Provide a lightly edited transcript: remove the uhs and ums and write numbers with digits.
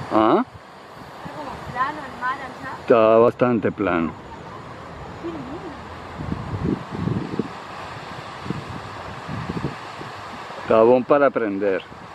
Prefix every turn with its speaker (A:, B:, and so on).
A: ¿Ah?
B: Está como plano el mar allá.
A: Está bastante plano.
B: Qué lindo.
A: Está bueno para aprender.